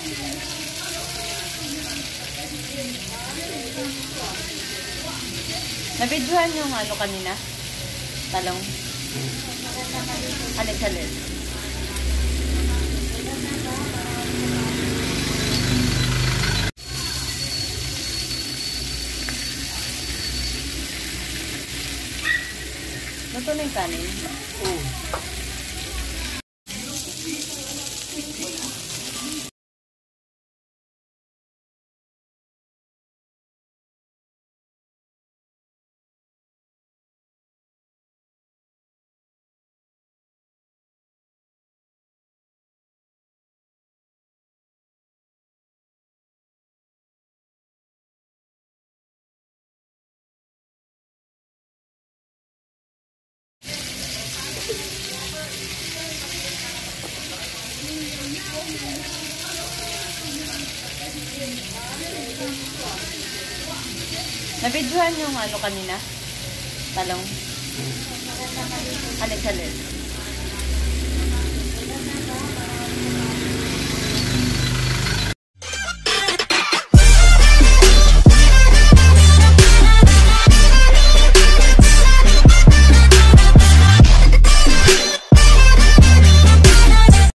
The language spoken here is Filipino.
Nabidyohan yung ano kanina? Talong? Alin. Luto na yung kanin? Oo. Nabidyohan yung ano kanina? Talong? Alin.